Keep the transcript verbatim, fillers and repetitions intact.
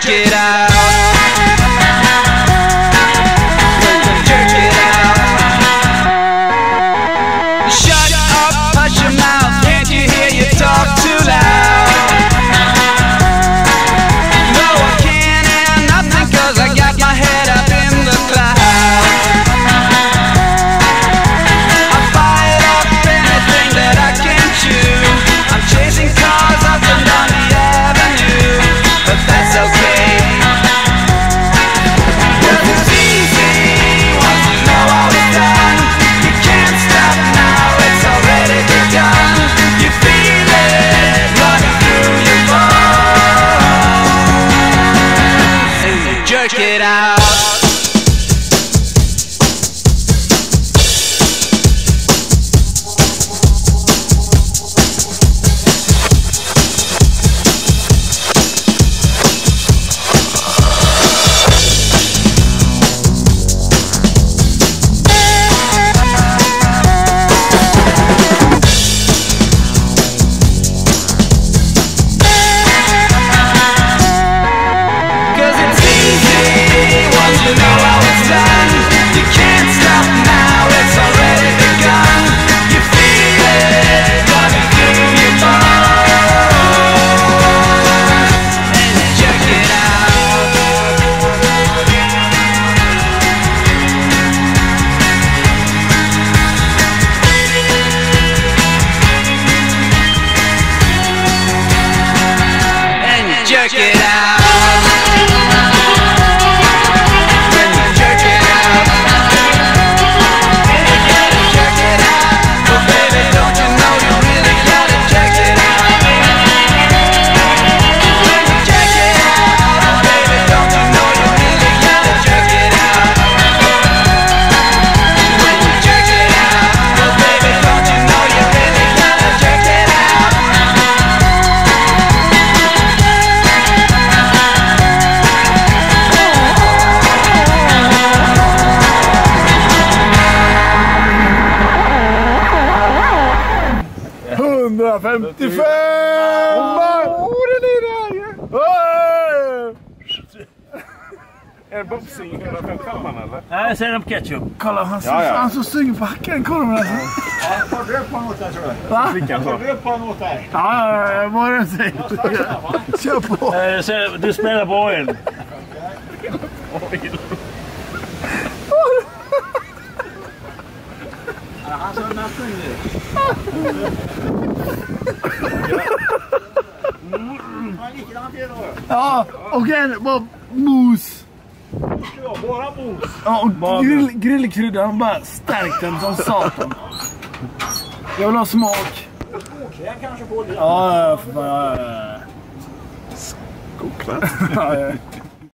jerk it out. Jerk it out. Shut up, hush your mouth. Can't you hear you talk too loud? No, I can't hear nothing 'cause I got my head up in the clouds. I fire up anything that I can chew. I'm chasing cars up and down the avenue, but that's okay. 'Cause it's easy once you know how it's done. You can't stop now, it's already begun. You feel it running through your bones. And you jerk it out. Jerk it out. When you jerk it out, you gotta jerk it out. But baby, don't you know you really gotta jerk it out? When you jerk it out, oh baby, don't you know you really gotta jerk it out? When you jerk it out, oh baby, don't you know you really gotta jerk it out? hundrafemtiofem! Åh, den är där ju! Är det boxing hundrafemtiofem eller? Nej, sen upp ketchup. Kolla, han Ja, ja. han så stygg i backen. Kolla med det. Har du röd på något där tror jag? Va? Har du röd på något där? Ja, ja, ja, vad är det säger? Kör på. Eh, så, du spelar på oil. Han sa natten nu. Ja, och en bara mos. Ja, bara mos. Ja, och grill, grillkryddan bara stärkt den som satan. Jag vill ha smak. Skokräm kanske på det. Ja, ja, ja. Skokräm? Ja, ja.